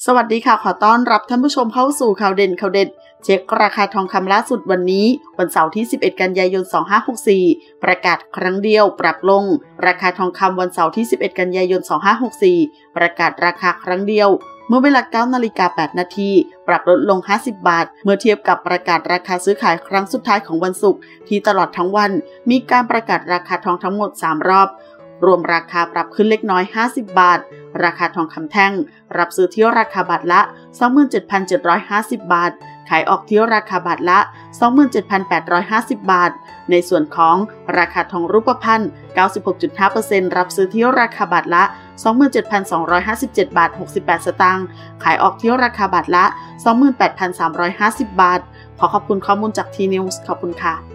สวัสดีค่ะขอต้อนรับท่านผู้ชมเข้าสู่ข่าวเด่นข่าวเด็ดเช็คราคาทองคำล่าสุดวันนี้วันเสาร์ที่11กันยายน2564ประกาศครั้งเดียวปรับลงราคาทองคำวันเสาร์ที่11กันยายน2564ประกาศราคาครั้งเดียวเมื่อเวลา 9:08 น.ปรับลดลง50 บาทเมื่อเทียบกับประกาศราคาซื้อขายครั้งสุดท้ายของวันศุกร์ที่ตลอดทั้งวันมีการประกาศราคาทองทั้งหมด3รอบรวมราคาปรับขึ้นเล็กน้อย50 บาทราคาทองคำแท่งรับซื้อที่ราคาบาทละ 27,750 บาทขายออกที่ราคาบาทละ 27,850 บาทในส่วนของราคาทองรูปพรรณ 96.5% รับซื้อที่ราคาบาทละ 27,257 บาท 68 สตางค์ขายออกที่ราคาบาทละ 28,350 บาทขอขอบคุณข้อมูลจากทีนิวส์ขอบคุณค่ะ